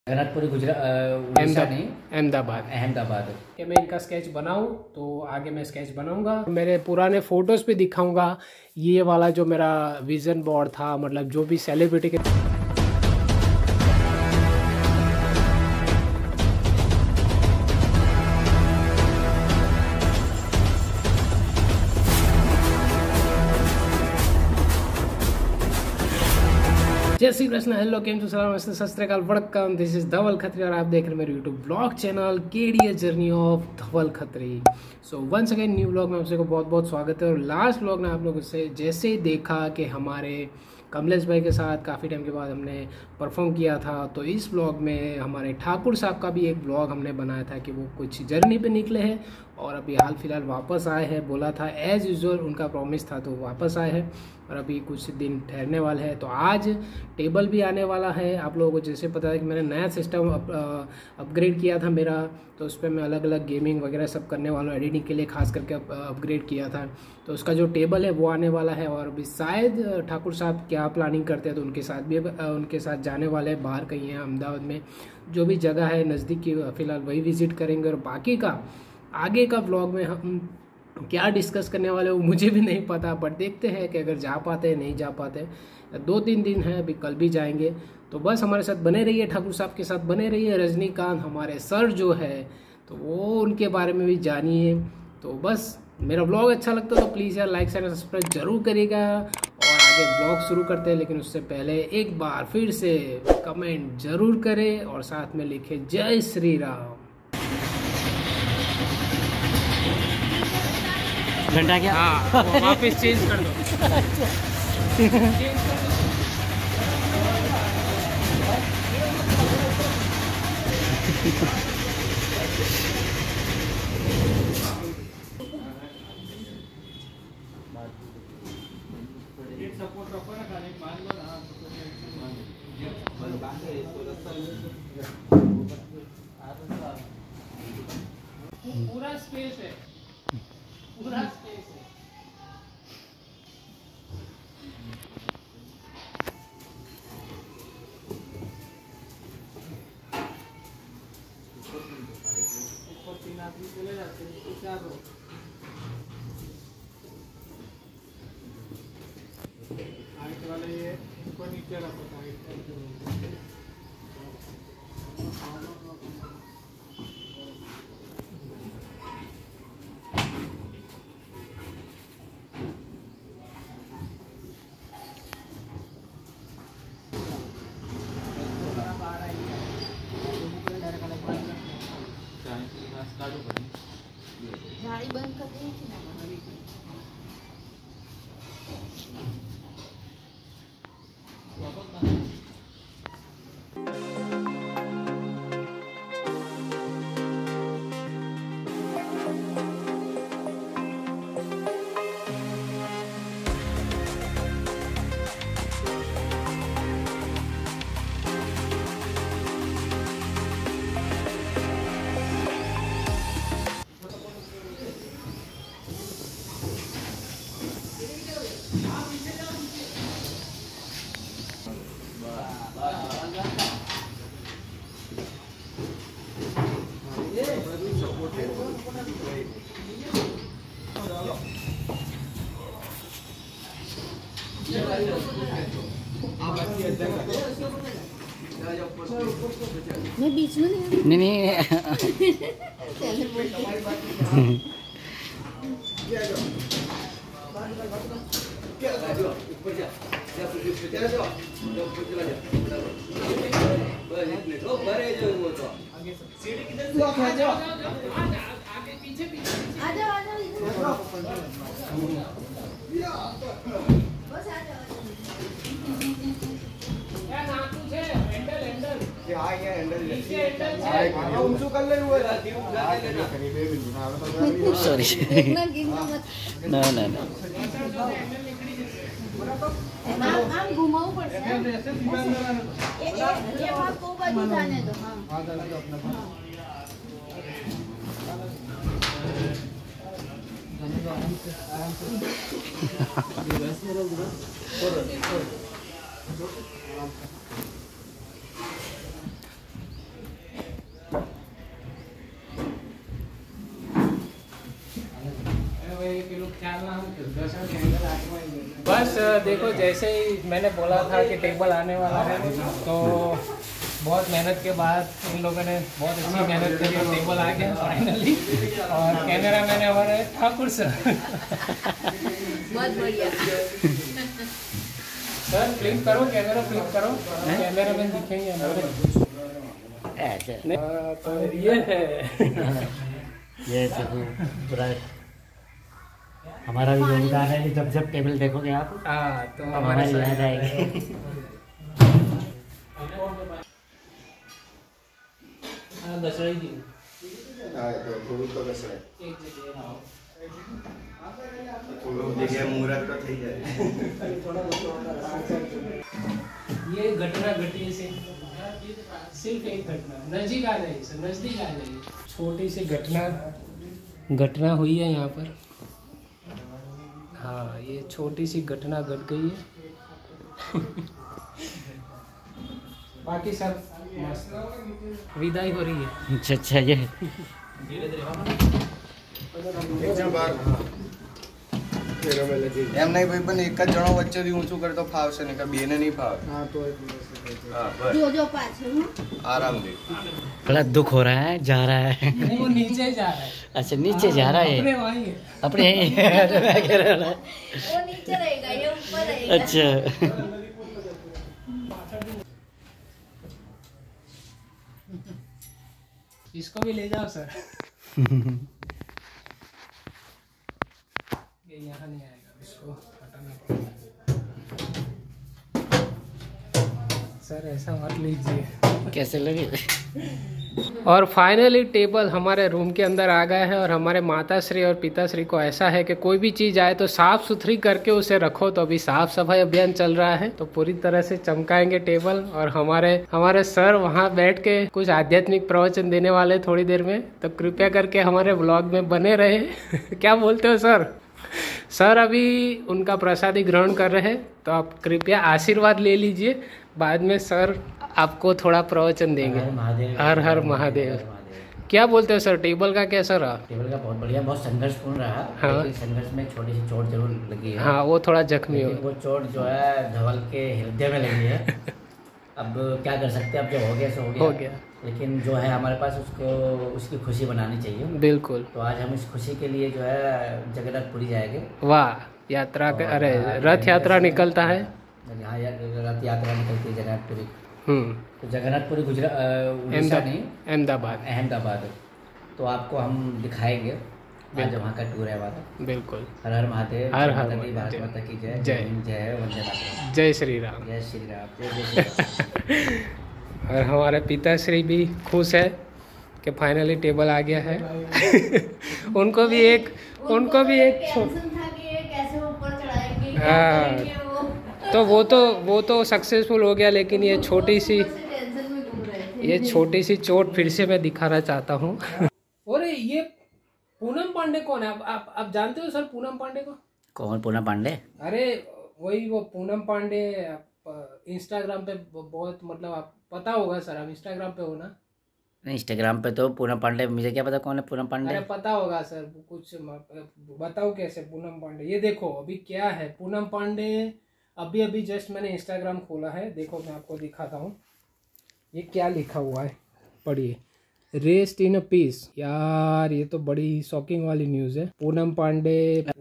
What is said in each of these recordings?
जगन्नाथपुरी उड़ीसा नहीं, अहमदाबाद कि मैं इनका स्केच बनाऊं तो आगे मैं स्केच बनाऊंगा, मेरे पुराने फोटोज पे दिखाऊंगा। ये वाला जो मेरा विजन बोर्ड था, मतलब जो भी सेलिब्रिटी के जय श्री कृष्ण, हेलो केम टू सलाम, सत श्री अकाल, वड़कम। दिस इज धवल खत्री और आप देख रहे हैं मेरे YouTube blog channel KDS journey of Dhawal Khatri. So once again new blog में आप सबको बहुत बहुत स्वागत है। और लास्ट ब्लॉग में आप लोगों से जैसे ही देखा कि हमारे कमलेश भाई के साथ काफ़ी टाइम के बाद हमने परफॉर्म किया था, तो इस ब्लॉग में हमारे ठाकुर साहब का भी एक ब्लॉग हमने बनाया था कि वो कुछ जर्नी पे निकले हैं और अभी हाल फिलहाल वापस आए हैं। बोला था एज़ यूजुअल, उनका प्रॉमिस था, तो वापस आए हैं और अभी कुछ दिन ठहरने वाले हैं। तो आज टेबल भी आने वाला है। आप लोगों को जैसे पता है कि मैंने नया सिस्टम अपग्रेड किया था मेरा, तो उस पर मैं अलग अलग गेमिंग वगैरह सब करने वाला हूँ, एडिटिंग के लिए खास करके अपग्रेड किया था। तो उसका जो टेबल है वो आने वाला है। और अभी शायद ठाकुर साहब क्या प्लानिंग करते हैं, तो उनके साथ भी उनके साथ जाने वाले हैं। बाहर कहीं है अहमदाबाद में जो भी जगह है नज़दीक की, फ़िलहाल वही विज़िट करेंगे। और बाकी का आगे का ब्लॉग में हम क्या डिस्कस करने वाले वो मुझे भी नहीं पता, बट देखते हैं कि अगर जा पाते हैं नहीं जा पाते। 2-3 दिन है, अभी कल भी जाएंगे। तो बस हमारे साथ बने रहिए, ठाकुर साहब के साथ बने रहिए। रजनीकांत हमारे सर जो है, तो वो उनके बारे में भी जानिए। तो बस मेरा ब्लॉग अच्छा लगता है तो प्लीज़ यार लाइक शेयर सब्सक्राइब जरूर करिएगा। और आगे ब्लॉग शुरू करते हैं, लेकिन उससे पहले एक बार फिर से कमेंट जरूर करें और साथ में लिखे जय श्री राम। घंटा क्या? हाँ, वापस चेंज कर दो। पूरा स्पेस है, पूरा स्पेस है। ऊपर 3 आदमी चले जाते हैं, तो क्या करो? हाइट वाले ये ऊपर नीचे रखो, गाड़ी बंद कर दी थी ना। मैं बीच में नहीं सॉरी ना ना ना આમ ઘુમાવવું પડશે એ ભાગ કો બાજુ જાને દો હા देखो जैसे ही मैंने बोला था कि टेबल आने वाला है तो बहुत मेहनत के बाद इन लोगों ने बहुत अच्छी मेहनत करी और टेबल आ गया फाइनली। और कैमरा मैन हमारे ठाकुर सर। बहुत बढ़िया। सर फ्लिप करो, कैमरा फ्लिप करो, कैमरा मैन दिखेंगे हमारे। तो ये है ये पूरा हमारा भी योगदान है कि जब जब टेबल देखोगे आप तो हमारे याद आएगी। ये घटना घटी से सिर्फ एक घटना नजदीक आ जाएगी सर, नजदीक आ जाएगी। छोटी सी घटना हुई है यहाँ पर। हाँ ये छोटी सी घटना घट गई है। बाकी सब मस्त, विदाई हो रही है। अच्छा ये એમ નહીં ભાઈ પણ એક જ જણો વચ્ચેથી ઊંચું કરે તો ફાવશે નહીં, બેને નહીં ફાવે. હા બસ जो जो पाछे हूँ આરામથી. बड़ा दुख हो रहा है, जा रहा है। नहीं वो नीचे जा रहा है। अच्छा नीचे जा रहा है, अपने वहीं है। अपने मैं कह रहा हूँ। वो नीचे रहेगा, ये ऊपर रहेगा। अच्छा इसको भी ले जाओ सर। ये यहाँ नहीं आएगा, इसको हटाना पड़ेगा। सर ऐसा मत लीजिए। कैसे लगे? और फाइनली टेबल हमारे रूम के अंदर आ गया है। और हमारे माताश्री और पिताश्री को ऐसा है कि कोई भी चीज़ आए तो साफ़ सुथरी करके उसे रखो। तो अभी साफ़ सफाई अभियान चल रहा है, तो पूरी तरह से चमकाएंगे टेबल। और हमारे सर वहाँ बैठ के कुछ आध्यात्मिक प्रवचन देने वाले थोड़ी देर में, तो कृपया करके हमारे ब्लॉग में बने रहे। क्या बोलते हो सर? सर अभी उनका प्रसादी ग्रहण कर रहे हैं, तो आप कृपया आशीर्वाद ले लीजिए। बाद में सर आपको थोड़ा प्रवचन देंगे। हर हर महादेव। क्या बोलते हो सर, टेबल का कैसा रहा? टेबल का बहुत बढ़िया, बहुत संघर्षपूर्ण रहा। हाँ। लेकिन संघर्ष में छोटी सी चोट जरूर लगी है। हाँ वो थोड़ा जख्मी हो। वो चोट जो है धवल के हृदय में लगी है। अब क्या कर सकते हैं, अब जो हो गया सो हो गया। लेकिन जो है हमारे पास उसकी खुशी बनानी चाहिए। बिल्कुल। तो आज हम इस खुशी के लिए जो है जगन्नाथपुरी जाएंगे। वाह, यात्रा अरे रथ यात्रा निकलता है। हाँ रथ यात्रा निकलती है जगन्नाथपुरी। तो जगन्नाथपुरी उड़ीसा नहीं, अहमदाबाद। तो आपको हम दिखाएंगे आज वहाँ का टूर है हमारा। बिल्कुल। हर हर महादेव। हर हर भारत महादेव। माता की जय। जय जय वंदे मातरम। जय श्री राम। जय श्री राम। जय श्री राम। और हमारे पिताश्री भी खुश है कि फाइनली टेबल आ गया है। उनको भी एक टेंशन था कि ये कैसे ऊपर चढ़ाएंगे, क्या हाँ। करेंगे वो। तो वो तो सक्सेसफुल हो गया। लेकिन ये छोटी सी टेंशन में घूम रहे थे। ये छोटी सी चोट फिर से मैं दिखाना चाहता हूँ। और ये पूनम पांडे कौन है? आप जानते हो सर पूनम पांडे को? कौन पूनम पांडे? अरे वही वो पूनम पांडे। इंस्टाग्राम पे बहुत, मतलब आप पता होगा सर, आप इंस्टाग्राम पे हो ना? इंस्टाग्राम पे तो पूनम पांडे, मुझे क्या पता कौन है पूनम पांडे। अरे पता होगा सर, कुछ बताओ कैसे पूनम पांडे। ये देखो अभी क्या है पूनम पांडे। अभी जस्ट मैंने इंस्टाग्राम खोला है, देखो मैं आपको दिखाता हूँ। ये क्या लिखा हुआ है, पढ़िए। Rest in a peace. यार ये तो बड़ी शॉकिंग वाली न्यूज़ है। पूनम पांडे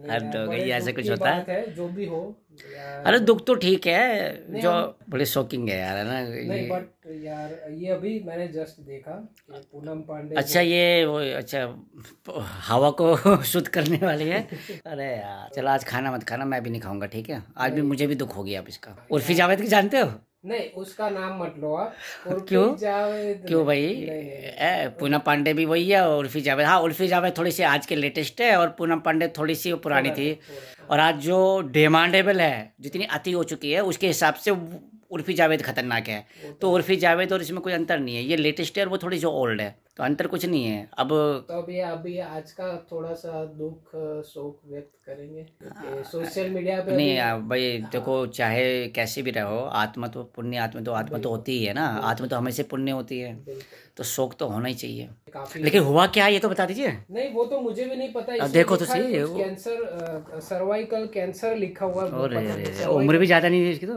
ऐसे कुछ होता है, जो भी हो यार। अरे दुख तो ठीक है, जो बड़े शॉकिंग है यार, है ना? नहीं बट यार ये अभी मैंने जस्ट देखा कि पूनम पांडे। अच्छा ये वो, अच्छा हवा को शुद्ध करने वाली है। अरे यार चलो आज खाना मत खाना, मैं भी नहीं खाऊंगा, ठीक है? आज भी मुझे भी दुख हो गया अब इसका। उर्फी जावेद की जानते हो? नहीं उसका नाम मत लो आप। क्यों? जावेद क्यों भाई? पूनम पांडे भी वही है और उर्फी जावेद। हाँ उर्फी जावेद थोड़ी सी आज के लेटेस्ट है और पूनम पांडे थोड़ी सी पुरानी थी। और आज जो डिमांडेबल है, जितनी अति हो चुकी है, उसके हिसाब से उर्फी जावेद खतरनाक है। तो उर्फी जावेद और इसमें कोई अंतर नहीं है। ये लेटेस्ट है और वो थोड़ी जो ओल्ड है, तो अंतर कुछ नहीं है। अब तो अभी आज का थोड़ा सा दुख शोक व्यक्त करेंगे सोशल मीडिया पे। नहीं भाई देखो, चाहे कैसे भी रहो, आत्मा तो पुण्य, आत्मा तो होती ही है ना। आत्मा तो हमेशा पुण्य होती है, तो शोक तो होना ही चाहिए। लेकिन हुआ क्या है ये तो बता दीजिए। नहीं वो तो मुझे भी नहीं पता। देखो तो सही, कैंसर सर्वाइकल कैंसर लिखा हुआ है। और उम्र भी ज़्यादा नहीं है इसकी, तो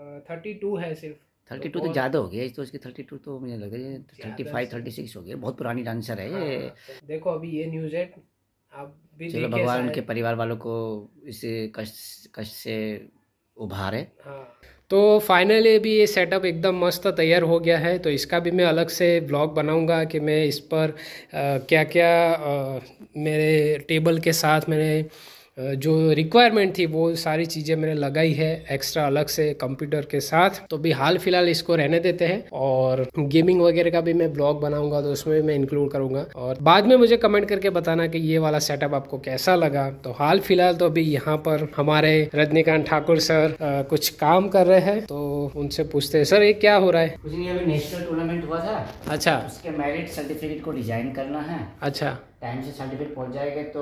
32 है सिर्फ। 32 तो ज़्यादा हो गया तो इसकी 32 तो मुझे लग रहा है 35 36 हो गया। बहुत पुरानी डांसर है ये। देखो अभी ये न्यूज़ है, आप भी चलो भगवान उनके परिवार वालों को इस कष्ट से उभारे। हाँ, तो फाइनली भी ये सेटअप एकदम मस्त तैयार हो गया है। तो इसका भी मैं अलग से ब्लॉग बनाऊंगा कि मैं इस पर क्या क्या मेरे टेबल के साथ मैंने जो रिक्वायरमेंट थी वो सारी चीज़ें मैंने लगाई है एक्स्ट्रा अलग से कंप्यूटर के साथ। तो भी हाल फिलहाल इसको रहने देते हैं, और गेमिंग वगैरह का भी मैं ब्लॉग बनाऊंगा तो उसमें भी मैं इंक्लूड करूंगा। और बाद में मुझे कमेंट करके बताना कि ये वाला सेटअप आपको कैसा लगा। तो हाल फिलहाल तो अभी यहाँ पर हमारे रजनीकांत ठाकुर सर कुछ काम कर रहे हैं, तो उनसे पूछते हैं सर ये क्या हो रहा है। कुछ नहीं, अभी नेशनल टूर्नामेंट हुआ था। अच्छा, उसके मेरिट सर्टिफिकेट को डिजाइन करना है। अच्छा टाइम से सर्टिफिकेट पहुंच जाएगा तो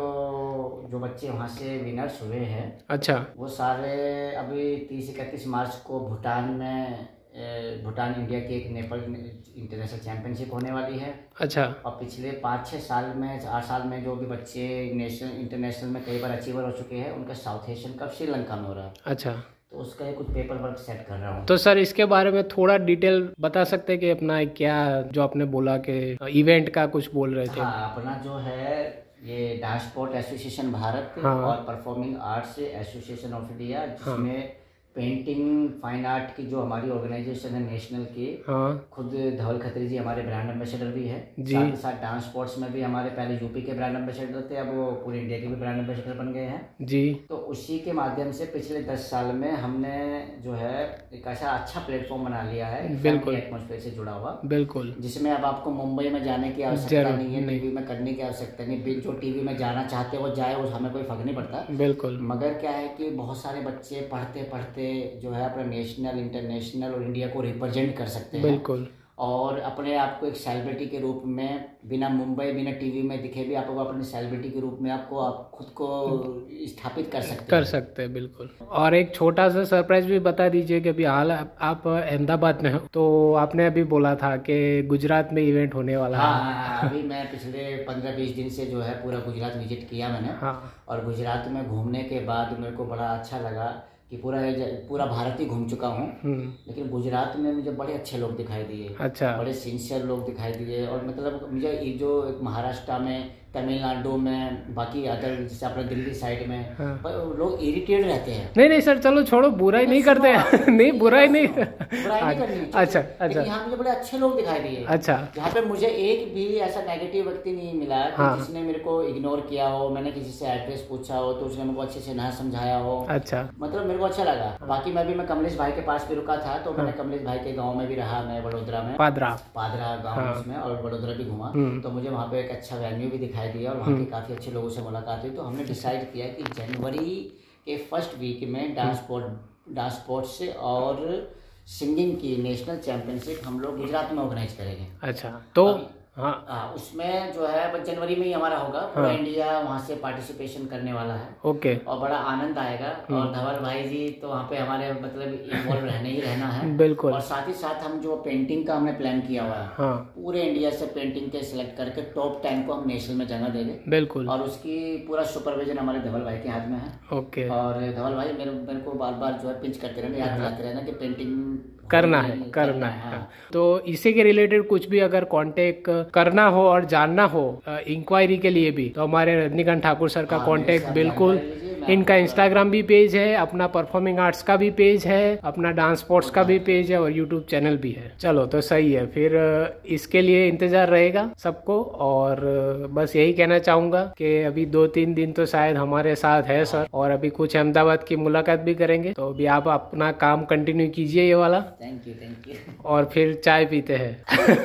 जो बच्चे वहाँ से विनर्स हुए हैं, अच्छा, वो सारे अभी 30-31 मार्च को भूटान में भूटान इंडिया की एक नेपाल इंटरनेशनल चैंपियनशिप होने वाली है। अच्छा, और पिछले 5-6 साल में 8 साल में जो भी बच्चे नेशनल इंटरनेशनल में कई बार अचीवर हो चुके हैं, उनका साउथ एशियन कप श्रीलंका में हो रहा है। अच्छा, तो उसका कुछ पेपर वर्क सेट कर रहा हूँ। तो सर इसके बारे में थोड़ा डिटेल बता सकते हैं कि अपना क्या जो आपने बोला कि इवेंट का कुछ बोल रहे थे। हाँ, अपना जो है ये डांस स्पोर्ट एसोसिएशन भारत और performing arts association of India, जिसमें पेंटिंग फाइन आर्ट की जो हमारी ऑर्गेनाइजेशन है नेशनल की, खुद धवल खत्री जी हमारे ब्रांड एम्बेसडर भी है। साथ ही साथ डांस स्पोर्ट्स में भी हमारे पहले यूपी के ब्रांड एम्बेसडर थे, अब वो पूरे इंडिया के भी ब्रांड एम्बेसडर बन गए हैं जी। तो उसी के माध्यम से पिछले 10 साल में हमने जो है एक ऐसा अच्छा प्लेटफॉर्म बना लिया है, बिल्कुल एटमॉस्फेयर से जुड़ा हुआ, बिल्कुल, जिसमें अब आपको मुंबई में जाने की आवश्यकता नहीं है, टीवी में करने की आवश्यकता नहीं। जो टीवी में जाना चाहते वो जाए, वो हमें कोई फर्क नहीं पड़ता, बिल्कुल। मगर क्या है कि बहुत सारे बच्चे पढ़ते पढ़ते जो है अपना नेशनल इंटरनेशनल और इंडिया को रिप्रेजेंट कर सकते हैं, बिल्कुल, और अपने आप को एक सेलिब्रिटी के रूप में बिना मुंबई बिना टीवी में दिखे भी आप अपने सेलिब्रिटी के रूप में आपको आप खुद को स्थापित कर सकते हैं, बिल्कुल। और एक छोटा सा सरप्राइज भी बता दीजिए कि अभी हाल आप अहमदाबाद में हो, तो आपने अभी बोला था कि गुजरात में इवेंट होने वाला है। हाँ, अभी मैं पिछले 15-20 दिन से जो है पूरा गुजरात विजिट किया मैंने। हाँ, और गुजरात में घूमने के बाद मेरे को बड़ा अच्छा लगा कि पूरा भारत ही घूम चुका हूँ, लेकिन गुजरात में मुझे बड़े अच्छे लोग दिखाई दिए। अच्छा, बड़े सिंसियर लोग दिखाई दिए। और मतलब मुझे ये जो महाराष्ट्र में, तमिलनाडु में, बाकी अदर जैसे अपने दिल्ली साइड में, हाँ, लोग इरिटेट रहते हैं। नहीं सर, चलो छोड़ो, बुराई नहीं करते हैं। नहीं, बुराई नहीं करनी। अच्छा, अच्छा, यहाँ मुझे बड़े अच्छे लोग दिखाई दिए। अच्छा, जहाँ पे मुझे एक भी ऐसा नेगेटिव व्यक्ति नहीं मिला जिसने मेरे को इग्नोर किया हो। मैंने किसी से एड्रेस पूछा हो तो उसने मेरे को अच्छे से ना समझाया हो। अच्छा, मतलब मेरे को अच्छा लगा। बाकी मैं कमलेश भाई के पास भी रुका था, तो मैंने कमलेश भाई के गाँव में भी रहा, मैं वडोदरा में, पादरा गाँव उसमें, और वडोदरा भी घूमा। तो मुझे वहाँ पे एक अच्छा वेन्यू भी दिखाई दिया और वहाँ के काफ़ी अच्छे लोगों से मुलाकात हुई। तो हमने डिसाइड किया कि जनवरी के फर्स्ट वीक में डांस स्पोर्ट्स से और सिंगिंग की नेशनल चैंपियनशिप हम लोग गुजरात में ऑर्गेनाइज करेंगे। अच्छा, तो हाँ, उसमें जो है बस जनवरी में ही हमारा होगा। पूरा इंडिया वहाँ से पार्टिसिपेशन करने वाला है। ओके, और बड़ा आनंद आएगा। और धवल भाई जी तो वहाँ पे हमारे मतलब इन्वॉल्व रहना है, बिल्कुल। और साथ ही साथ हम जो पेंटिंग का हमने प्लान किया हुआ है, हाँ, पूरे इंडिया से पेंटिंग के सिलेक्ट करके टॉप 10 को हम नेशनल में जगह देंगे, बिल्कुल। और उसकी पूरा सुपरविजन हमारे धवल भाई के हाथ में है। ओके, और धवल भाई मेरे को बार बार जो है पिंच करते रहना, याद दिलाते रहना कि पेंटिंग करना है। तो इसी के रिलेटेड कुछ भी अगर कांटेक्ट करना हो और जानना हो इंक्वायरी के लिए भी, तो हमारे रजनीकांत ठाकुर सर का कांटेक्ट बिल्कुल। इनका इंस्टाग्राम भी पेज है, अपना परफॉर्मिंग आर्ट्स का भी पेज है, अपना डांस स्पोर्ट्स का भी पेज है, और यूट्यूब चैनल भी है। चलो, तो सही है फिर, इसके लिए इंतजार रहेगा सबको। और बस यही कहना चाहूंगा कि अभी 2-3 दिन तो शायद हमारे साथ है सर, और अभी कुछ अहमदाबाद की मुलाकात भी करेंगे। तो अभी आप अपना काम कंटिन्यू कीजिए ये वाला। Thank you. और फिर चाय पीते हैं।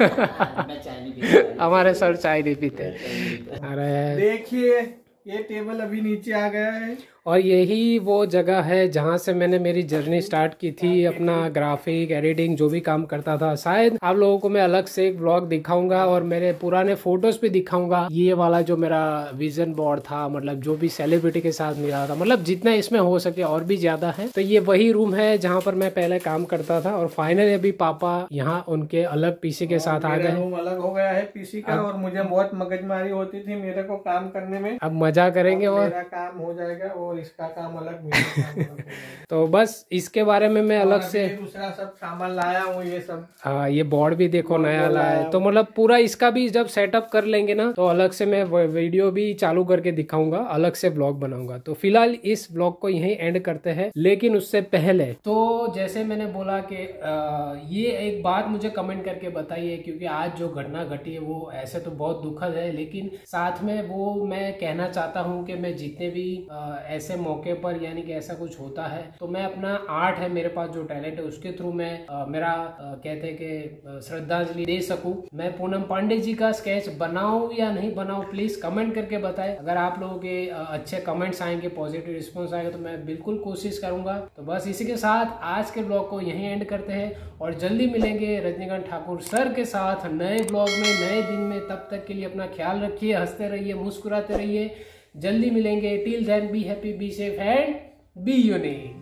हमारे सर चाय नहीं पीते। अरे देखिए, ये टेबल अभी नीचे आ गया है, और यही वो जगह है जहाँ से मैंने मेरी जर्नी स्टार्ट की थी, अपना ग्राफिक एडिटिंग जो भी काम करता था। शायद आप लोगों को मैं अलग से एक ब्लॉग दिखाऊंगा और मेरे पुराने फोटोज भी दिखाऊंगा। ये वाला जो मेरा विजन बोर्ड था, मतलब जो भी सेलिब्रिटी के साथ मिला था, मतलब जितना इसमें हो सके और भी ज्यादा है। तो ये वही रूम है जहाँ पर मैं पहले काम करता था, और फाइनली अभी पापा यहाँ उनके अलग पीसी के साथ आ गए। रूम अलग हो गया है पीसी का, और मुझे बहुत मगजमारी होती थी मेरे को काम करने में। अब मजा करेंगे और मेरा काम हो जाएगा। और और इसका काम अलग, मेरा काम अलग। तो बस इसके बारे में मैं अलग से दूसरा सब सामान लाया हूँ, ये सब। हाँ, ये बोर्ड भी देखो नया लाया है। तो मतलब पूरा इसका भी जब सेटअप कर लेंगे ना, तो अलग से मैं वीडियो भी चालू करके दिखाऊंगा, अलग से ब्लॉग बनाऊंगा। तो फिलहाल इस ब्लॉग को यहीं एंड करते हैं, लेकिन उससे पहले तो जैसे मैंने बोला कि ये एक बात मुझे कमेंट करके बताइए, क्योंकि आज जो घटना घटी है वो ऐसे तो बहुत दुखद है, लेकिन साथ में वो मैं कहना चाहता हूँ कि मैं जितने भी ऐसे मौके पर, यानी कि ऐसा कुछ होता है, तो मैं अपना आर्ट है, मेरे पास जो टैलेंट है, उसके थ्रू मैं मेरा कहते हैं कि श्रद्धांजलि दे सकूं। मैं पूनम पांडे जी का स्केच बनाऊं या नहीं बनाऊं, प्लीज कमेंट करके बताएं। अगर आप लोगों के अच्छे कमेंट्स आएंगे, पॉजिटिव रिस्पॉन्स आएगा, तो मैं बिल्कुल कोशिश करूंगा। तो बस इसी के साथ आज के ब्लॉग को यहीं एंड करते हैं और जल्दी मिलेंगे रजनीकांत ठाकुर सर के साथ नए ब्लॉग में, नए दिन में। तब तक के लिए अपना ख्याल रखिए, हंसते रहिए, मुस्कुराते रहिए। जल्दी मिलेंगे। Till then be happy, be safe and be unique.